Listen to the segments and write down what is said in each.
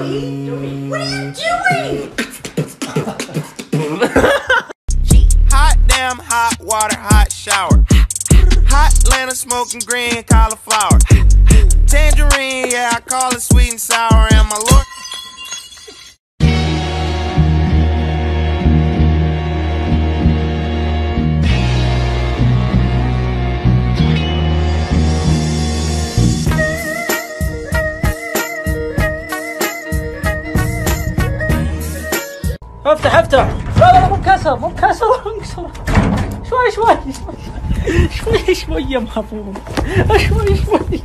Joey, what are you doing? Hot damn, hot water, hot shower. Hot Atlanta smoking green cauliflower. Tangerine, yeah, I call it sweet and sour. And my lord. افتح لا لا مو بكسر شوي يا محفوظ شوي.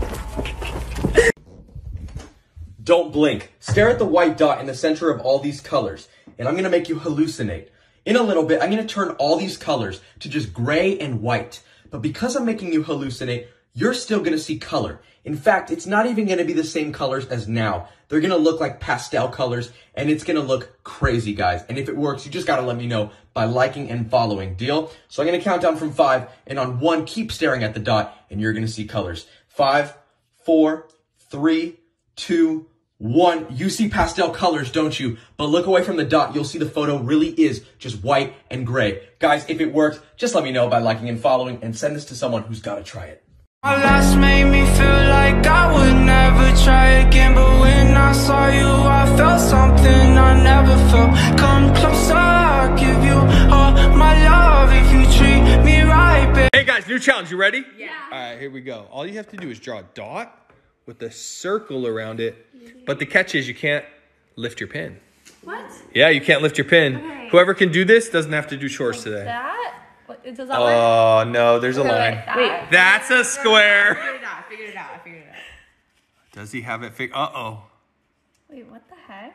Don't blink. Stare at the white dot in the center of all these colors, and I'm going to make you hallucinate. In a little bit, I'm going to turn all these colors to just gray and white. But because I'm making you hallucinate, you're still going to see color. In fact, it's not even going to be the same colors as now. They're going to look like pastel colors, and it's going to look crazy, guys. And if it works, you just got to let me know by liking and following. Deal? So I'm going to count down from 5, and on 1, keep staring at the dot, and you're going to see colors. 5, 4, 3, 2, 1. You see pastel colors, don't you? But look away from the dot. You'll see the photo really is just white and gray. Guys, if it works, just let me know by liking and following, and send this to someone who's got to try it. My last made me feel like I would never try again. But when I saw you, I felt something I never felt. Come closer, I'll give you all my love if you treat me right, babe. Hey guys, new challenge, you ready? Yeah. Alright, here we go. All you have to do is draw a dot with a circle around it. But the catch is you can't lift your pin. What? Yeah, you can't lift your pin. Okay. Whoever can do this doesn't have to do chores today. That? What, does that work? Oh no, there's a line. Wait. That's a square. I figured it out. Does he have it Uh-oh. Wait, what the heck?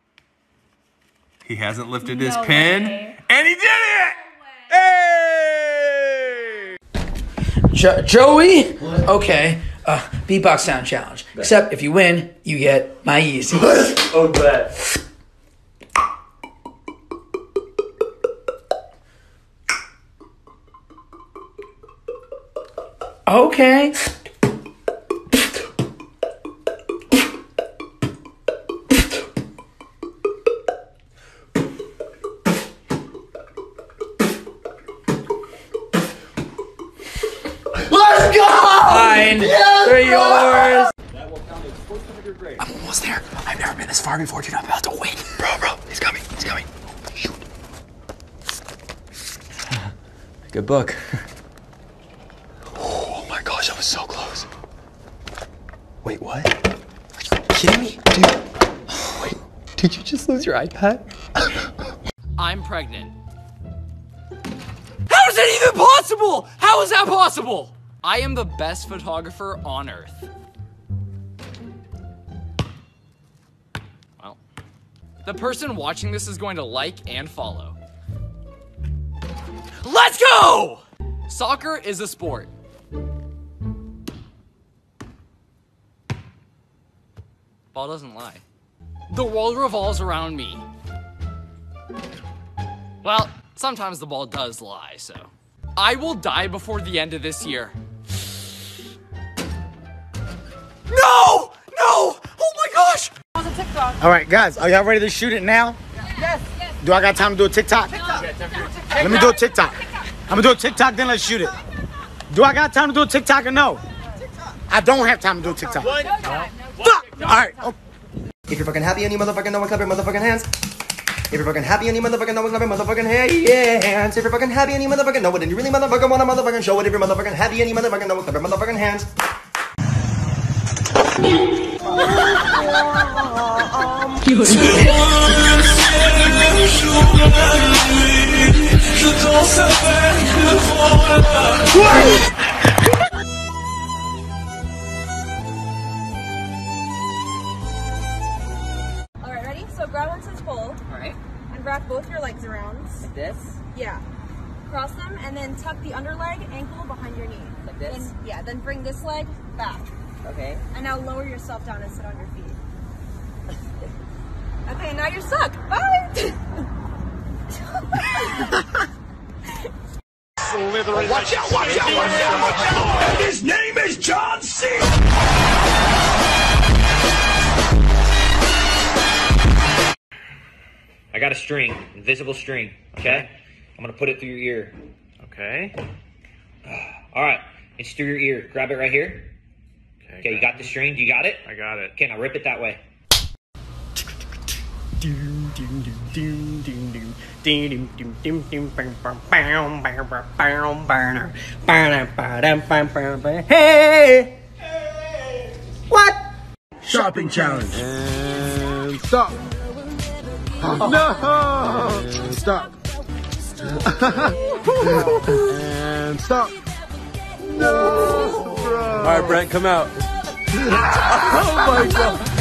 He hasn't lifted No his pin. way. And he did it! Hey! Joey? Okay, beatbox sound challenge. Except if you win, you get my Yeezys. Oh, bet. Okay. Let's go! Fine. Yes, They're yours. That will count as 4% of your grade. I'm almost there. I've never been this far before, dude. I'm about to win. Bro, he's coming. Shoot. Good book. Oh my gosh, that was so close. Wait, what? Are you kidding me? Dude. Wait, did you just lose your iPad? I'm pregnant. How is that even possible? How is that possible? I am the best photographer on earth. Well, the person watching this is going to like and follow. Let's go! Soccer is a sport. Ball doesn't lie. The world revolves around me. Well, sometimes the ball does lie, so. I will die before the end of this year. No! Oh my gosh! All right, guys, are y'all ready to shoot it now? Yes. Do I got time to do a TikTok? Let me do a TikTok. I'm gonna do a TikTok, then let's shoot it. Do I got time to do a TikTok or no? I don't have time to do a TikTok. Fuck! All right. Okay. If you're fucking happy and you motherfucking know it, clap your motherfucking hands. If you're fucking happy and you motherfucking know it, clap your motherfucking hands. If you're fucking happy and you motherfucking know it, and you really motherfucking wanna motherfucking show it. If you're motherfucking happy and you motherfucking know it, clap your motherfucking hands. Alright, ready? So grab onto this pole. Alright. And wrap both your legs around. Like this? Yeah. Cross them and then tuck the underleg ankle behind your knee. Like this? Then, yeah, then bring this leg back. Okay. And now lower yourself down and sit on your feet. Okay, now you're stuck. Bye! Watch out! His name is John C. a string, invisible string, okay? I'm gonna put it through your ear. Okay. All right, it's through your ear. Grab it right here. Okay, you got the string? You got it? I got it. Okay, now rip it that way. Hey! What? Shopping challenge. And stop. No! And stop. And stop. No! Bro. All right, Brent, come out. Oh my God.